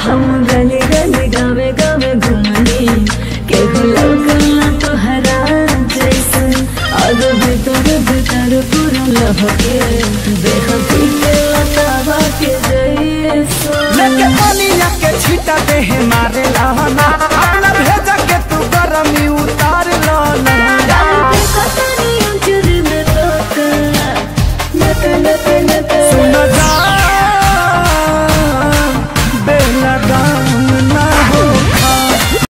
हम गली गली गावे गावे घूमनी के लौकला तोहरा जैसन अब भीतर भीतर पूरा लहके बेहती के लतावा के जैसन लेके पानी के छीटा दे